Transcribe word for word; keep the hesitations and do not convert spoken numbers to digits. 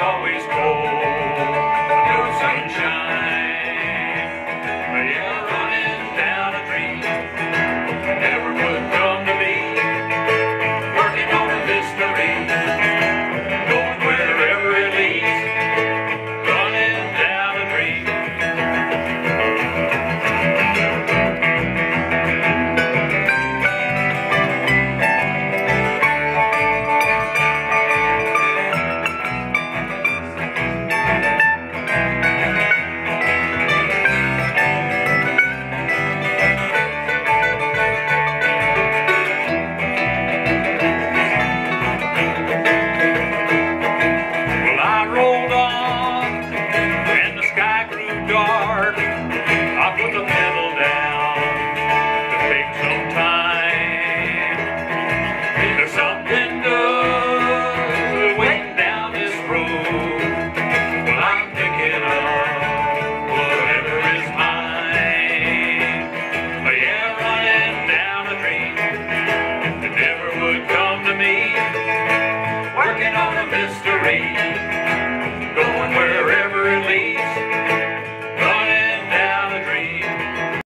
always cold, no sunshine. Yeah, running down a dream, never would come to me. Working on a mystery, going wherever it leads. Running down a dream. Dark, I put the pedal down to take some time. There's something good waiting down this road. Well, I'm thinking of whatever is mine. Yeah, running down a dream that never would come to me. Working on a mystery.